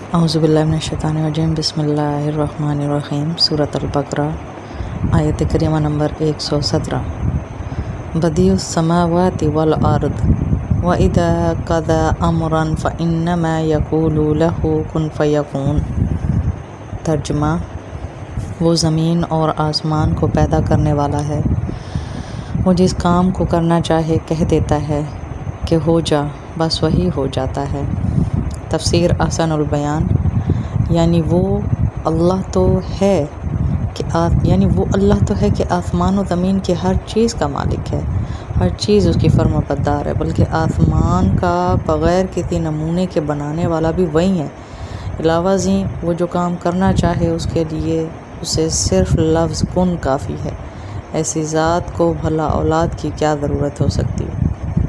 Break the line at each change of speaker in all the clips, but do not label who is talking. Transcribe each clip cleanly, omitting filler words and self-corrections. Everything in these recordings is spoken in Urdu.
اعوذ باللہ من الشیطان الرجیم، بسم اللہ الرحمن الرحیم۔ سورۃ البقرہ، آیت کریمہ نمبر 117۔ بدیع السماوات والارض وَإِذَا قَضَىٰ أَمْرًا فَإِنَّمَا يَقُولُ لَهُ كُن فَيَكُونُ۔ ترجمہ: وہ زمین اور آسمان کو پیدا کرنے والا ہے، وہ جس کام کو کرنا چاہے کہہ دیتا ہے کہ ہو جا، بس وہی ہو جاتا ہے۔ تفسیر احسن البیان، یعنی وہ اللہ تو ہے کہ آسمان و زمین کی ہر چیز کا مالک ہے، ہر چیز اس کی فرما بردار ہے، بلکہ آسمان کا بغیر کسی نمونے کے بنانے والا بھی وہی ہے۔ علاوہ ازیں وہ جو کام کرنا چاہے اس کے لیے اسے صرف لفظ کن کافی ہے۔ ایسی ذات کو بھلا اولاد کی کیا ضرورت ہو سکتی ہے۔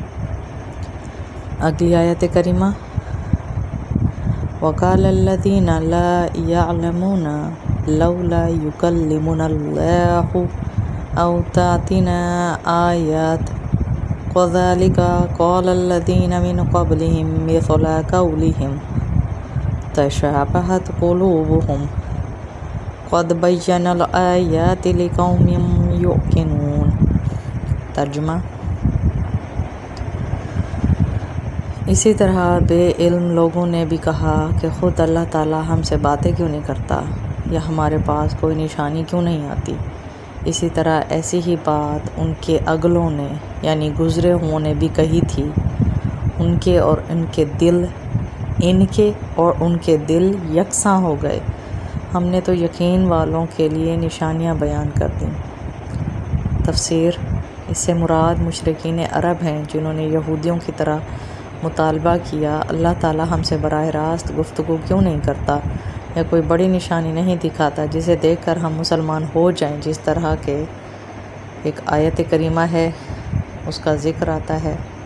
اگلی آیت کریمہ، وَقَالَ الَّذِينَ لَا يَعْلَمُونَ لَوْلَا يُكَلِّمُنَا اللَّهُ أَوْ تَأْتِينَا آيَاتٌ كَذَلِكَ قَالَ الَّذِينَ مِن قَبْلِهِم مِّثْلَ قَوْلِهِمْ تَشَابَهَتْ قُلُوبُهُمْ قَدْ بَيَّنَّا الْآيَاتِ لِقَوْمٍ يُوقِنُونَ۔ ترجمہ: اسی طرح بے علم لوگوں نے بھی کہا کہ خود اللہ تعالیٰ ہم سے باتیں کیوں نہیں کرتا، یا ہمارے پاس کوئی نشانی کیوں نہیں آتی۔ اسی طرح ایسی ہی بات ان کے اگلوں نے یعنی گزرے ہوں نے بھی کہی تھی۔ ان کے اور ان کے دل یکساں ہو گئے۔ ہم نے تو یقین والوں کے لیے نشانیاں بیان کر دیں۔ تفسیر: اس سے مراد مشرکین عرب ہیں جنہوں نے یہودیوں کی طرح مطالبہ کیا، اللہ تعالیٰ ہم سے براہ راست گفتگو کیوں نہیں کرتا، یا کوئی بڑی نشانی نہیں دکھاتا جسے دیکھ کر ہم مسلمان ہو جائیں۔ جس طرح کے ایک آیت کریمہ ہے اس کا ذکر آتا ہے۔